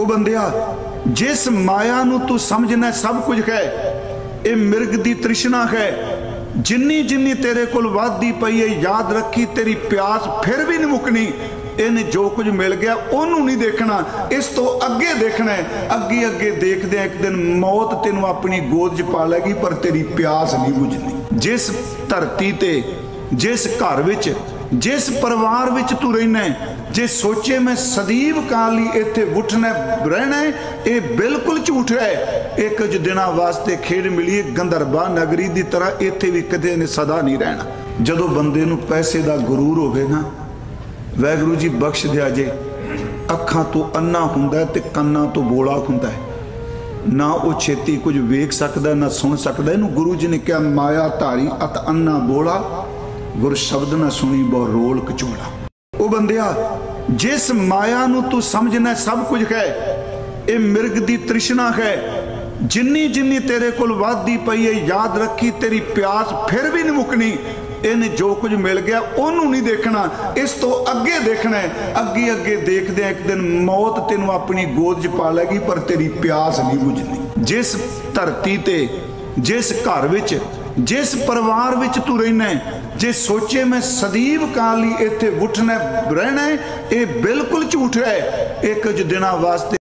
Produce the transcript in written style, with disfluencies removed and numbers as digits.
ਉਹ ਬੰਦਿਆ जिस माया नू तू समझना सब कुछ है, ये मिर्ग दी तृष्णा है। जिन्नी जिन्नी तेरे कोल वादी पई है, याद रखी तेरी प्यास फिर भी नहीं मुकनी। इन्हें जो कुछ मिल गया ओनू नहीं देखना, इस तो अगे देखना है। अगे अगे देखदे एक दिन मौत तेनू अपनी गोद च पा लेगी, पर तेरी प्यास नहीं बुझनी। जिस धरती ते, जिस घर विच, जिस परिवार विच तू रहना है, जे सोचे मैं सदीव काल ही इत्थे उठना रहना है, ये बिल्कुल झूठ है। एक कुछ दिनों वास्ते खेड मिली है, गंधर्बा नगरी की तरह इत्थे भी कदे ने सदा नहीं रहना। जदों बंदे नूं पैसे का गुरूर होवे ना, वाहिगुरू जी बख्श दिया जे, अखां तो अन्ना हुंदा ते कन्नां तो बोला हुंदा है। ना वो छेती कुछ वेख सकदा ना सुन सकदा। इहनूं गुरु जी ने कहा माया धारी अत अन्ना बोला, गुर शब्द ना सुनी बहु रोल कचोला। ओ बंदिया जिस माया नू तू समझना सब कुछ है, ये मिर्ग दी तृष्णा है। जिन्नी जिन्नी तेरे कोल वादी पई है, याद रखी तेरी प्यास फिर भी नहीं मुकनी। इन्हें जो कुछ मिल गया ओनू नहीं देखना, इस तो अगे देखना है। अगे अगे देखदे एक दिन मौत तेनू अपनी गोद च पा लेगी, पर तेरी प्यास नहीं बुझनी। जिस धरती ते, जिस घर विच, जिस परिवार विच तू रहना है, जे सोचे मैं सदीव काल ही इत्थे उठना रहना है, ये बिल्कुल झूठ है। एक कुछ दिनों वास्ते